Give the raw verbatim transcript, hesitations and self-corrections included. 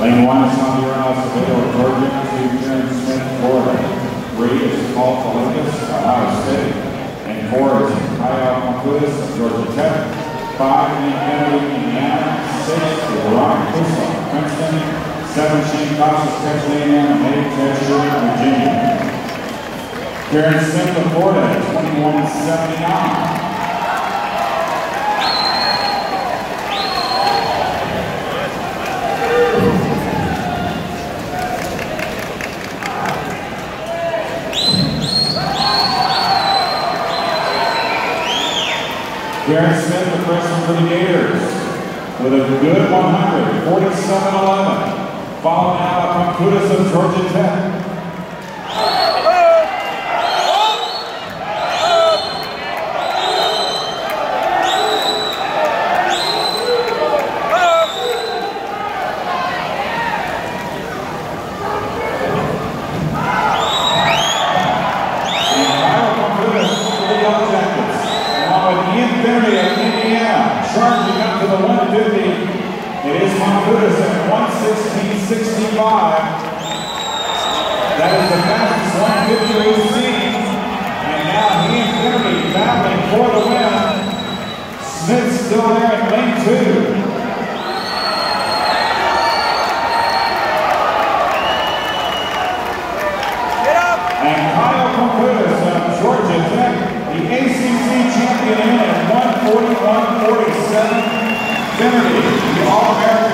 Lane one is Javier Acevedo, Georgia. Two, Kieran, Florida. Three is DeLakis, Ohio State. And four is Caio, Pumputis, Georgia Tech. Five, Finnerty, Indiana. Six is Raunak, Khosla, Princeton. Seven, Shaine, Casas, Texas A and M. And eight, Schubert, Virginia. Kieran Smith of Florida, twenty-one seventy-nine. Kieran Smith, the freshman for the Gators, with a good one hundred, forty-seven eleven. Followed out by Pumputis of Georgia Tech. Finnerty of Indiana, charging up to the one fifty. It is Pumputis at one sixteen sixty-five. That is the fastest one fifty we've seen. And now he and Finnerty battling for the win. Smith still there at lane two. And Caio Pumputis of Georgia Tech, the A C C champion in at one forty-one forty-seven. Finnerty, the All-American